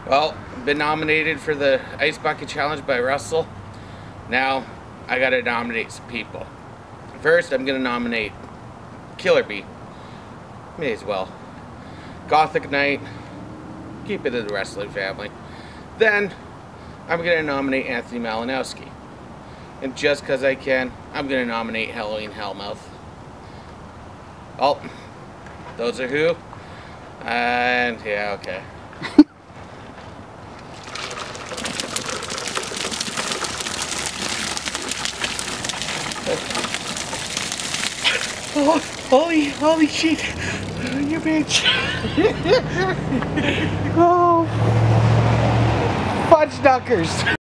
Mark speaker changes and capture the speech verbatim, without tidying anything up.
Speaker 1: Well, been nominated for the Ice Bucket Challenge by Russell. Now, I gotta nominate some people. First, I'm gonna nominate Killer Bee. May as well. Gothic Knight. Keep it in the wrestling family. Then, I'm gonna nominate Anthony Malinowski. And just because I can, I'm gonna nominate Halloween Hellmouth. Oh, those are who? And yeah, okay. Oh, holy, holy shit! You bitch! Oh, fudge duckers!